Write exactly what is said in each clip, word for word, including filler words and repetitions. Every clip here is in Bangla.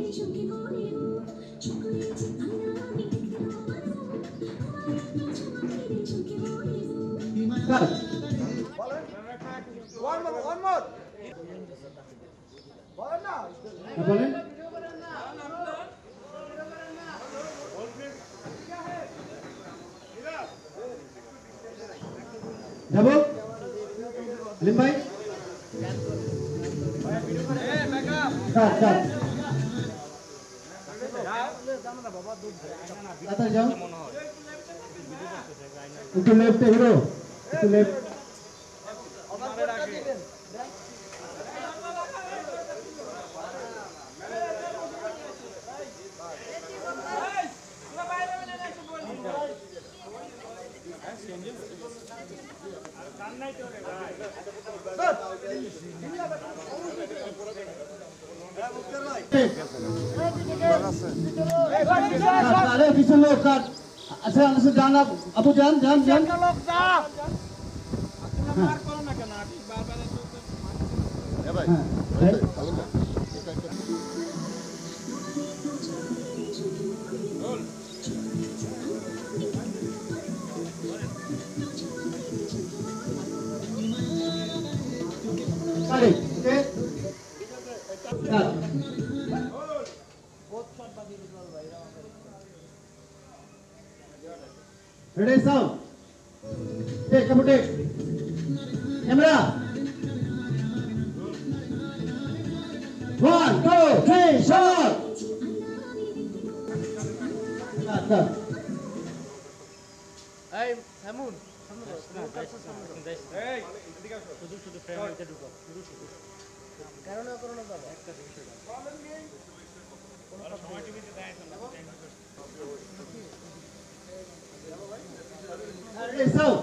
One more, one more. বলেন যাবো আলিম ভাই তাড়াতাড়ি যাও একটু লেফটে হিরো একটু লেফট পিছনে লোক আচ্ছা আচ্ছা যান আপু যান যান যান Ready, sound. Take, come on, take. Camera. One, two, three, shot. Start, start. Hey, Samun. Hey, শুধু শুধু ফ্রেমের ভিতরে ঢুকো শুধু শুধু কারণ কারণ দাও একটা বিষয় কোনো সময় টিভিতে দেয় না Ready, sound.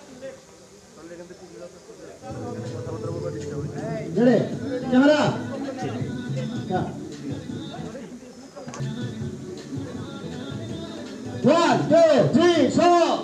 Ready, camera. Yeah. One, two, three, shot.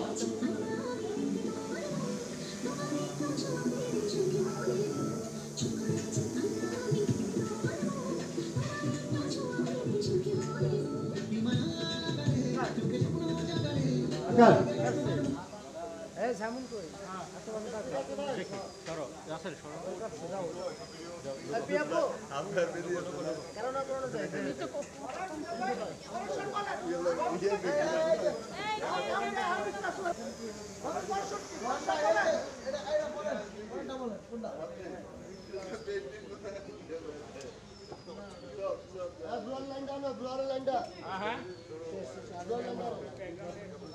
Cut. এই সামুন কই আচ্ছা বন্ধ থাকো দেখি সরো রাসেল সরো যাও যাও পিয়াপো আম ঘর মে দিয়ে কারণ কারণ যায় এই তো সমস্যা বলে এই আমরা আমরা পঁয়ষট্টি ভাষা বলে এটা এটা বলে কোনটা বলে কোনটা ব্লর লাইনটা না ব্লর লাইনটা হ্যাঁ হ্যাঁ ব্লর লাইনটা